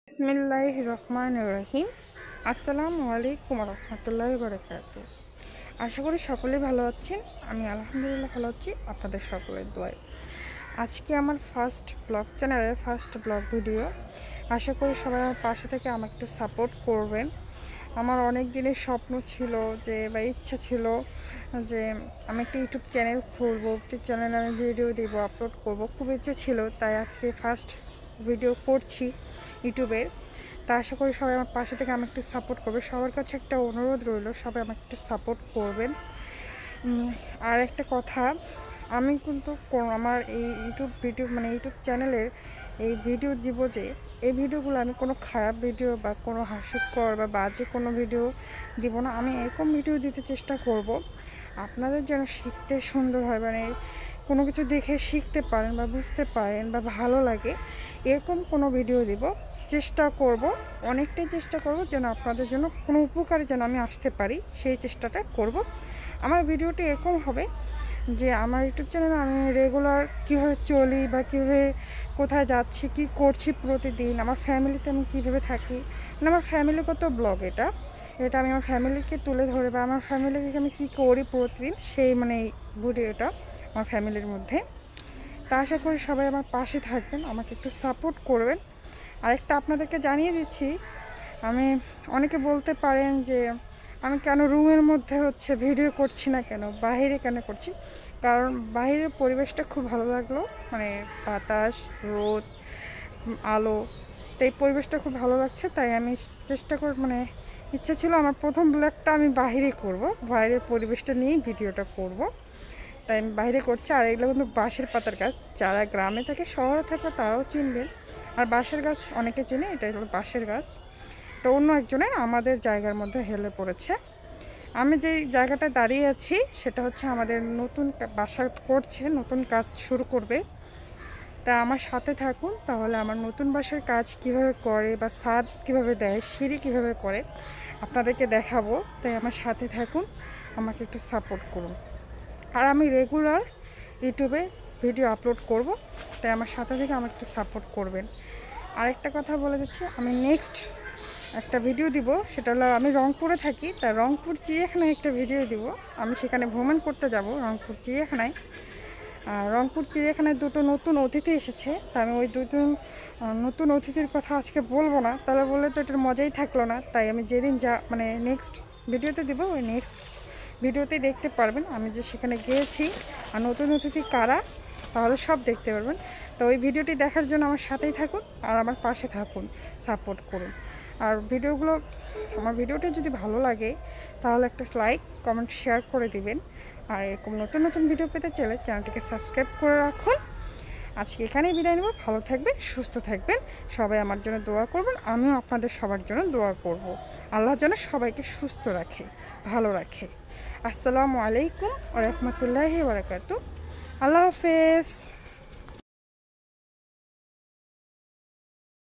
বিসমিল্লাহির রহমানির রহিম। আসসালামু আলাইকুম রহমতুল্লাহি বারাকাতুহু। আশা করি সকলেই ভালো আছেন। আমি আলহামদুলিল্লাহ ভালো আছি আপনাদের সকলের দোয়ায়। আজকে আমার ফার্স্ট ব্লগ চ্যানেলের ফার্স্ট ব্লগ ভিডিও। আশা করি সবাই আমার পাশে থেকে আমাকে একটু সাপোর্ট করবেন। আমার অনেক দিনের স্বপ্ন ছিল বা ইচ্ছা ছিল যে আমি একটা ইউটিউব চ্যানেল খুলবো, ইউটিউব চ্যানেলে আমি ভিডিও দেবো, আপলোড করব, খুব ইচ্ছে ছিল। তাই আজকে ফার্স্ট ভিডিও করছি ইউটিউবের। তা আশা করি সবাই আমার পাশে থেকে আমাকে একটু সাপোর্ট করবে। সবার কাছে একটা অনুরোধ রইল, সবাই আমাকে একটু সাপোর্ট করবেন। আর একটা কথা, আমি কিন্তু আমার এই ইউটিউব ইউটিউব চ্যানেলের এই ভিডিও দিব যে এই ভিডিওগুলো আমি কোনো খারাপ ভিডিও বা কোনো হাস্যকর বা বাজে কোনো ভিডিও দিব না। আমি এরকম ভিডিও দিতে চেষ্টা করব আপনাদের যেন শিখতে সুন্দর হয়, কোনো কিছু দেখে শিখতে পারেন বা বুঝতে পারেন বা ভালো লাগে, এরকম কোনো ভিডিও দিব। চেষ্টা করব, অনেকটাই চেষ্টা করব যেন আপনাদের জন্য কোনো উপকারে যেন আমি আসতে পারি, সেই চেষ্টাটা করব। আমার ভিডিওটি এরকম হবে যে আমার ইউটিউব চ্যানেলে আমি রেগুলার কীভাবে চলি বা কীভাবে কোথায় যাচ্ছি, কি করছি প্রতিদিন, আমার ফ্যামিলিতে আমি কীভাবে থাকি, আমার ফ্যামিলিগত ব্লগ এটা আমি আমার ফ্যামিলিকে তুলে ধরে বা আমার ফ্যামিলিকে আমি কী করি প্রতিদিন, সেই এই ভিডিওটা আমার ফ্যামিলির মধ্যে। তা আশা করি সবাই আমার পাশে থাকবেন, আমাকে একটু সাপোর্ট করবেন। আরেকটা আপনাদেরকে জানিয়ে দিচ্ছি, আমি অনেকে বলতে পারেন যে আমি কেন রুমের মধ্যে ভিডিও করছি না, কেন বাইরে কেন করছি। কারণ বাইরের পরিবেশটা খুব ভালো লাগলো, বাতাস, রোদ, আলো, তো এই পরিবেশটা খুব ভালো লাগছে। তাই আমি চেষ্টা ইচ্ছা ছিল আমার প্রথম ব্লগটা আমি বাইরে করব, বাইরের পরিবেশটা নিয়েই ভিডিওটা করব। তাই আমি বাইরে করছি। আর এগুলো কিন্তু বাঁশের পাতার গাছ, যারা গ্রামে থাকে শহরে থাকে তারাও চিনবেন। আর বাঁশের গাছ অনেকে চেনে, এটা হলো বাঁশের গাছ। তো অন্য একজনের আমাদের জায়গার মধ্যে হেলে পড়েছে। আমি যেই জায়গাটায় দাঁড়িয়ে আছি সেটা হচ্ছে আমাদের নতুন বাসা করছে, নতুন কাজ শুরু করবে। তা আমার সাথে থাকুন, তাহলে আমার নতুন বাসার কাজ কিভাবে করে বা ছাদ কিভাবে দেয়, সিঁড়ি কিভাবে করে আপনাদেরকে দেখাবো। তাই আমার সাথে থাকুন, আমাকে একটু সাপোর্ট করুন। আর আমি রেগুলার ইউটিউবে ভিডিও আপলোড করব, তাই আমার সাথে থেকে আমাকে একটু সাপোর্ট করবেন। আরেকটা কথা বলে দিচ্ছি, আমি নেক্সট একটা ভিডিও দিব, সেটা হলো আমি রংপুরে থাকি, তাই রংপুর চিড়িয়াখানায় একটা ভিডিও দিব। আমি সেখানে ভ্রমণ করতে যাব রংপুর চিড়িয়াখানায়। রংপুর চিড়িয়াখানায় দুটো নতুন অতিথি এসেছে, তা আমি ওই দুটো নতুন অতিথির কথা আজকে বলবো না, তাহলে বললে তো এটার মজাই থাকলো না। তাই আমি যেদিন নেক্সট ভিডিওতে দিব, ওই নেক্সট ভিডিওতেই দেখতে পারবেন আমি যে সেখানে গিয়েছি আর নতুন অতিথি কারা, তাহলে সব দেখতে পারবেন। তো ওই ভিডিওটি দেখার জন্য আমার সাথেই থাকুন আর আমার পাশে থাকুন, সাপোর্ট করুন। আর আমার ভিডিওটি যদি ভালো লাগে তাহলে একটা লাইক, কমেন্ট, শেয়ার করে দিবেন। আর এরকম নতুন নতুন ভিডিও পেতে চাইলে চ্যানেলটিকে সাবস্ক্রাইব করে রাখুন। আজকে এখানেই বিদায় নেব। ভালো থাকবেন, সুস্থ থাকবেন, সবাই আমার জন্য দোয়া করবেন, আমিও আপনাদের সবার জন্য দোয়া করব। আল্লাহ যেন সবাইকে সুস্থ রাখে, ভালো রাখে। আসসালামু আলাইকুম ওয়া রাহমাতুল্লাহি ওয়া বারাকাতুহু। আল্লাহ হাফেজ।